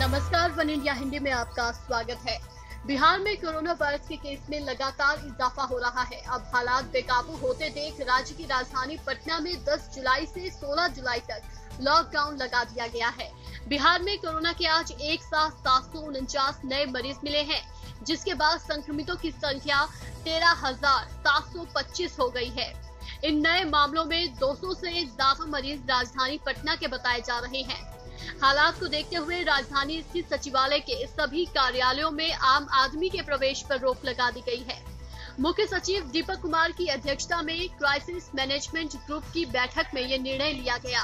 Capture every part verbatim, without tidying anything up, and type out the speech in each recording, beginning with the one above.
नमस्कार, one India Hindi में आपका स्वागत है। बिहार में कोरोना वायरस के केस में लगातार इजाफा हो रहा है। अब हालात बेकाबू होते देख राज्य की राजधानी पटना में दस जुलाई से सोलह जुलाई तक लॉकडाउन लगा दिया गया है। बिहार में कोरोना के आज एक साथ सात सौ उनचास नए मरीज मिले हैं, जिसके बाद संक्रमितों की संख्या तेरह हजार सात सौ पच्चीस हो गई है। इन नए मामलों में दो सौ से ज्यादा मरीज राजधानी पटना के बताए जा रहे हैं। हालात को देखते हुए राजधानी स्थित सचिवालय के सभी कार्यालयों में आम आदमी के प्रवेश पर रोक लगा दी गई है। मुख्य सचिव दीपक कुमार की अध्यक्षता में क्राइसिस मैनेजमेंट ग्रुप की बैठक में यह निर्णय लिया गया।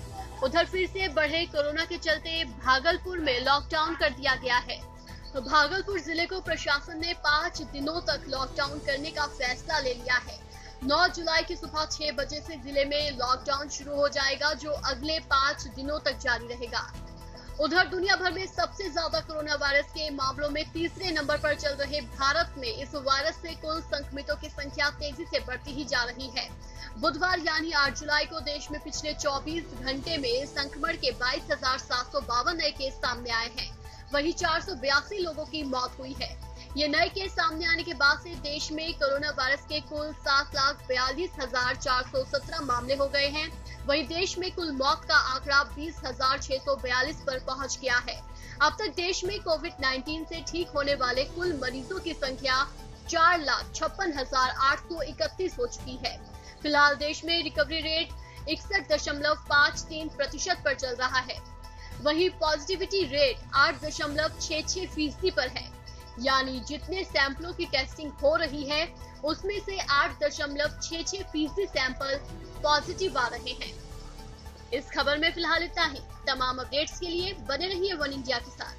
उधर फिर से बढ़े कोरोना के चलते भागलपुर में लॉकडाउन कर दिया गया है। तो भागलपुर जिले को प्रशासन ने पाँच दिनों तक लॉकडाउन करने का फैसला ले लिया है। नौ जुलाई की सुबह छह बजे से जिले में लॉकडाउन शुरू हो जाएगा, जो अगले पाँच दिनों तक जारी रहेगा। उधर दुनिया भर में सबसे ज्यादा कोरोना वायरस के मामलों में तीसरे नंबर पर चल रहे भारत में इस वायरस से कुल संक्रमितों की संख्या तेजी से बढ़ती ही जा रही है। बुधवार यानी आठ जुलाई को देश में पिछले चौबीस घंटे में संक्रमण के बाईस हजार सात सौ बावन नए केस सामने आए हैं। वहीं चार सौ बयासी लोगों की मौत हुई है। ये नए केस सामने आने के बाद से देश में कोरोना वायरस के कुल सात लाख बयालीस हजार चार सौ सत्रह मामले हो गए हैं। वहीं देश में कुल मौत का आंकड़ा बीस हजार छह सौ बयालीस पर पहुंच गया है। अब तक देश में कोविड नाइन्टीन से ठीक होने वाले कुल मरीजों की संख्या चार लाख छप्पन हजार आठ सौ इकतीस हो चुकी है। फिलहाल देश में रिकवरी रेट इकसठ दशमलव पाँच तीन प्रतिशत पर चल रहा है। वहीं पॉजिटिविटी रेट आठ दशमलव छह छह फीसदी पर है, यानी जितने सैंपलों की टेस्टिंग हो रही है उसमें से आठ दशमलव छह छह फीसदी सैंपल पॉजिटिव आ रहे हैं। इस खबर में फिलहाल इतना ही। तमाम अपडेट्स के लिए बने रहिए वन इंडिया के साथ।